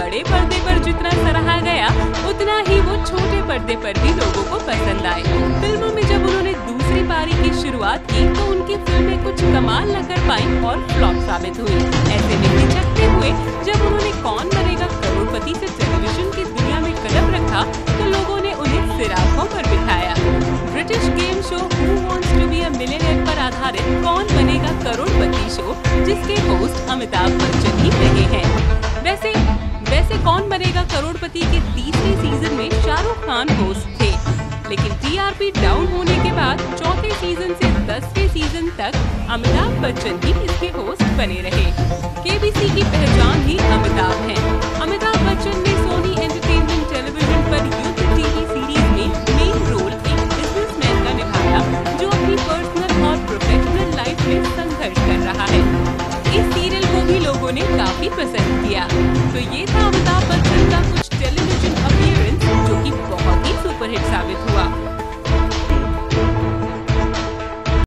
बड़े पर्दे पर जितना सराहा गया, उतना ही वो छोटे पर्दे पर भी लोगों को पसंद आए। फिल्मों में जब उन्होंने दूसरी पारी की शुरुआत की तो उनकी फिल्में कुछ कमाल न कर पाई और फ्लॉप साबित हुई। ऐसे में हिचकते हुए जब उन्होंने कौन बनेगा करोड़पति से टेलीविजन की दुनिया में कदम रखा तो लोगों ने उन्हें सिराखों पर बिठाया। British game show who wants to be a millionaire पर आधारित कौन बनेगा करोड़पति शो, जिसके होस्ट अमिताभ बच्चन ही रहे हैं। वैसे कौन बनेगा करोड़पति के तीसरे सीजन में शाहरुख खान होस्ट थे, लेकिन टीआरपी डाउन होने के बाद चौथे सीजन से 10वें सीजन तक अमिताभ बच्चन ही इसके होस्ट बने रहे। केबीसी की पहचान ही अमिताभ है। अमिताभ बच्चन ने सोनी एंटरटेनमेंट टेलीविजन पर युद्ध टीवी सीरीज में मेन रोल एक बिजनेसमैन का निभाया जो अपनी पर्सनल और प्रोफेशनल लाइफ में संघर्ष कर रहा है। इस सीरियल को भी लोगों ने काफी पसंद किया। तो ये था अमिताभ बच्चन का कुछ टेलीविजन अपीयरेंस जो कि बहुत ही सुपरहिट साबित हुआ।